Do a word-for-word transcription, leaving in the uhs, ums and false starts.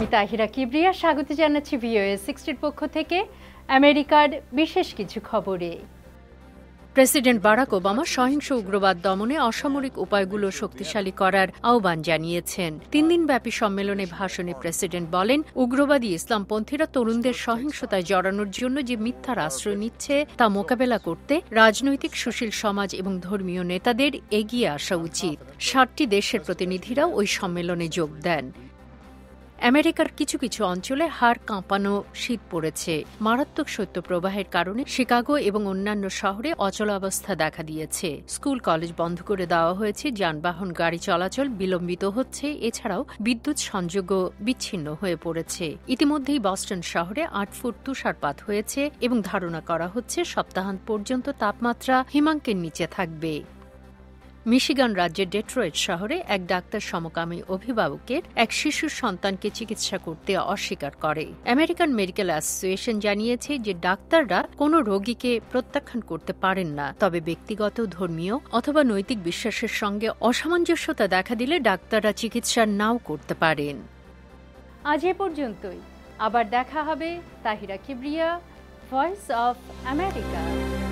আমি তাহিরা কিবরিয়া, স্বাগত জানাচ্ছি ভিওএ সিক্সটির পক্ষ থেকে আমেরিকার বিশেষ কিছু খবরে। প্রেসিডেন্ট বারাক ওবামা সহিংস উগ্রবাদ দমনে অসামরিক উপায়গুলো শক্তিশালী করার আহ্বান জানিয়েছেন। তিন দিনব্যাপী সম্মেলনে ভাষণে প্রেসিডেন্ট বলেন, উগ্রবাদী ইসলামপন্থীরা তরুণদের সহিংসতায় জড়ানোর জন্য যে মিথ্যার আশ্রয় নিচ্ছে তা মোকাবেলা করতে রাজনৈতিক সুশীল সমাজ এবং ধর্মীয় নেতাদের এগিয়ে আসা উচিত। ষাটটি দেশের প্রতিনিধিরাও ওই সম্মেলনে যোগ দেন। আমেরিকার কিছু কিছু অঞ্চলে হাড় কাঁপানো শীত পড়েছে। মারাত্মক শৈত্যপ্রবাহের কারণে শিকাগো এবং অন্যান্য শহরে অচলাবস্থা দেখা দিয়েছে। স্কুল কলেজ বন্ধ করে দেওয়া হয়েছে, যানবাহন গাড়ি চলাচল বিলম্বিত হচ্ছে, এছাড়াও বিদ্যুৎ সংযোগও বিচ্ছিন্ন হয়ে পড়েছে। ইতিমধ্যেই বস্টন শহরে আট ফুট তুষারপাত হয়েছে এবং ধারণা করা হচ্ছে সপ্তাহান্ত পর্যন্ত তাপমাত্রা হিমাঙ্কের নিচে থাকবে। মিশিগান রাজ্যের ডেট্রয়েট শহরে এক ডাক্তার সমকামী অভিভাবকের এক শিশুর সন্তানকে চিকিৎসা করতে অস্বীকার করে। আমেরিকান মেডিকেল অ্যাসোসিয়েশন জানিয়েছে যে ডাক্তাররা কোনো রোগীকে প্রত্যাখ্যান করতে পারেন না, তবে ব্যক্তিগত, ধর্মীয় অথবা নৈতিক বিশ্বাসের সঙ্গে অসামঞ্জস্যতা দেখা দিলে ডাক্তাররা চিকিৎসা নাও করতে পারেন। আজ এ পর্যন্তই, আবার দেখা হবে। Tahira Kibria, voice of America.